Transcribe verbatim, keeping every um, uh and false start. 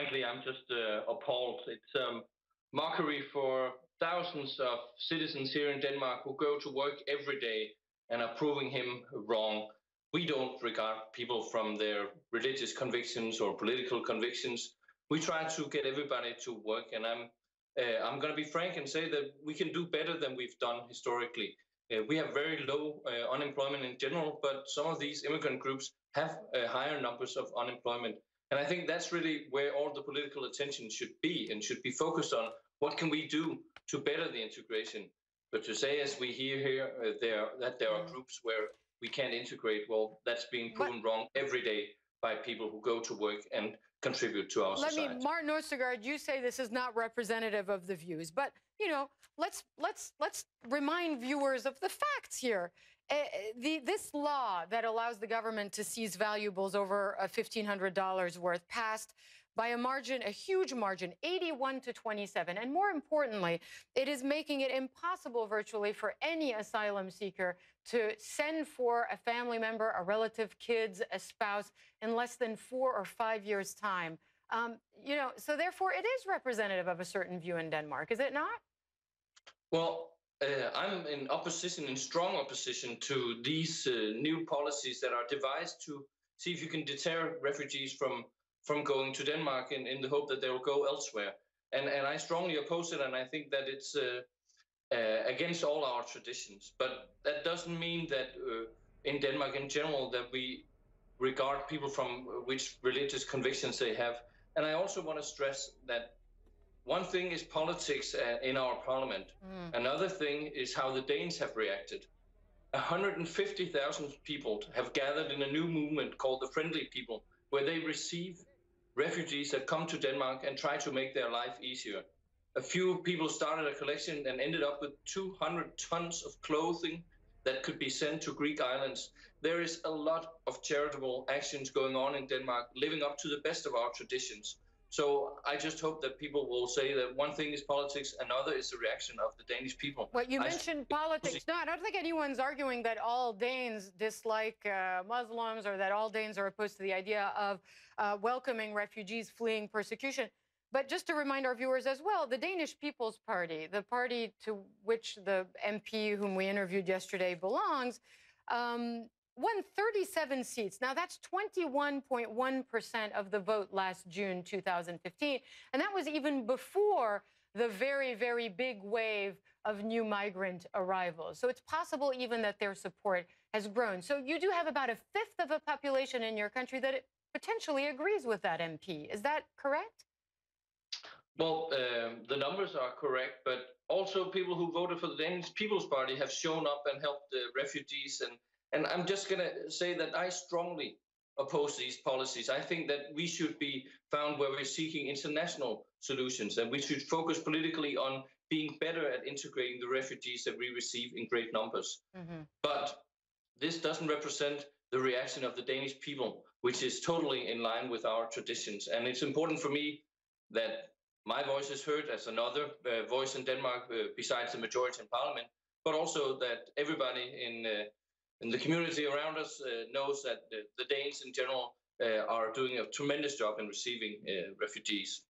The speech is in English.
frankly, I'm just uh, appalled. It's um, mockery for thousands of citizens here in Denmark who go to work every day and are proving him wrong. We don't regard people from their religious convictions or political convictions. We try to get everybody to work, and I'm uh, I'm going to be frank and say that we can do better than we've done historically. Uh, we have very low uh, unemployment in general, but some of these immigrant groups have uh, higher numbers of unemployment. And I think that's really where all the political attention should be and should be focused on what can we do to better the integration. But to say, as we hear here, uh, there that there are groups where we can't integrate, well, that's being proven but, wrong every day by people who go to work and contribute to our let society. Let me, Morten Østergaard, you say this is not representative of the views, but you know, let's let's let's remind viewers of the facts here. Uh, the, this law that allows the government to seize valuables over uh, fifteen hundred dollars worth passed by a margin, a huge margin, eighty-one to twenty-seven. And more importantly, it is making it impossible virtually for any asylum seeker to send for a family member, a relative, kids, a spouse in less than four or five years' time. Um, you know, so therefore it is representative of a certain view in Denmark, is it not? Well, Uh, I'm in opposition, in strong opposition to these uh, new policies that are devised to see if you can deter refugees from from going to Denmark in, in the hope that they will go elsewhere. And and I strongly oppose it, and I think that it's uh, uh, against all our traditions. But that doesn't mean that uh, in Denmark in general that we regard people from which religious convictions they have. And I also want to stress that one thing is politics uh, in our parliament. Mm. Another thing is how the Danes have reacted. one hundred fifty thousand people have gathered in a new movement called the Friendly People, where they receive refugees that come to Denmark and try to make their life easier. A few people started a collection and ended up with two hundred tons of clothing that could be sent to Greek islands. There is a lot of charitable actions going on in Denmark, living up to the best of our traditions. So I just hope that people will say that one thing is politics, another is the reaction of the Danish people. Well, you I mentioned politics. No, I don't think anyone's arguing that all Danes dislike uh, Muslims or that all Danes are opposed to the idea of uh, welcoming refugees fleeing persecution. But just to remind our viewers as well, the Danish People's Party, the party to which the M P whom we interviewed yesterday belongs, um, won thirty-seven seats. Now, that's twenty-one point one percent of the vote last June two thousand fifteen. And that was even before the very, very big wave of new migrant arrivals. So it's possible even that their support has grown. So you do have about a fifth of a population in your country that potentially agrees with that M P. Is that correct? Well, um, the numbers are correct, but also people who voted for the Danish People's Party have shown up and helped the refugees. And And I'm just going to say that I strongly oppose these policies. I think that we should be found where we're seeking international solutions, and we should focus politically on being better at integrating the refugees that we receive in great numbers. Mm-hmm. But this doesn't represent the reaction of the Danish people, which is totally in line with our traditions. And it's important for me that my voice is heard as another uh, voice in Denmark uh, besides the majority in parliament, but also that everybody in uh, And the community around us uh, knows that the, the Danes in general uh, are doing a tremendous job in receiving uh, refugees.